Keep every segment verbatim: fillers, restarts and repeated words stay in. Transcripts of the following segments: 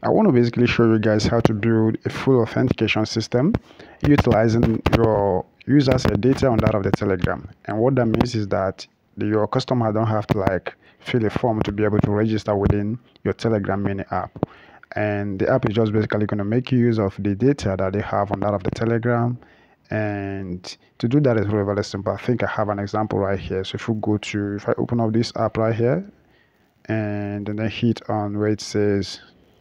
I want to basically show you guys how to build a full authentication system utilizing your users' data on that of the Telegram. And what that means is that the, your customer don't have to like fill a form to be able to register within your Telegram mini app. And the app is just basically going to make use of the data that they have on that of the Telegram. And to do that is really very simple. I think I have an example right here. So if we go to, if I open up this app right here, and then hit on where it says,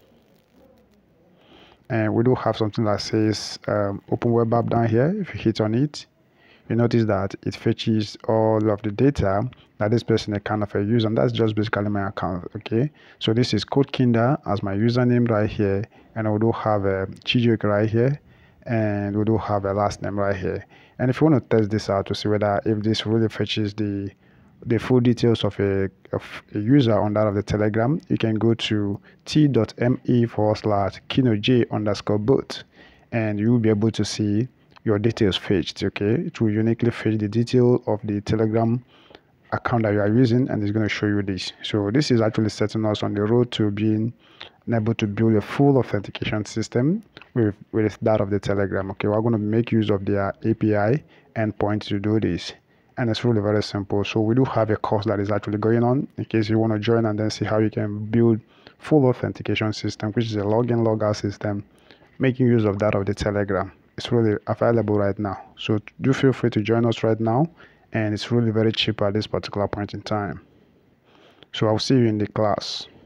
and we do have something that says um, open web app down here. If you hit on it, you notice that it fetches all of the data that this person account of a user, and that's just basically my account. Okay, so this is Code Kinder as my username right here, and we do have a Chijok right here, and we do have a last name right here. And if you want to test this out to see whether if this really fetches the the full details of a, of a user on that of the Telegram, you can go to t.me forward slash kinoj underscore boot, and you will be able to see your details fetched. Okay, it will uniquely fetch the detail of the Telegram account that you are using, and it's going to show you this. So this is actually setting us on the road to being able to build a full authentication system with with that of the Telegram. Okay, we're going to make use of their A P I endpoint to do this. And it's really very simple. So we do have a course that is actually going on in case you want to join and then see how you can build full authentication system, which is a login logout system, making use of that of the Telegram. It's really available right now. So do feel free to join us right now, and it's really very cheap at this particular point in time. So I'll see you in the class.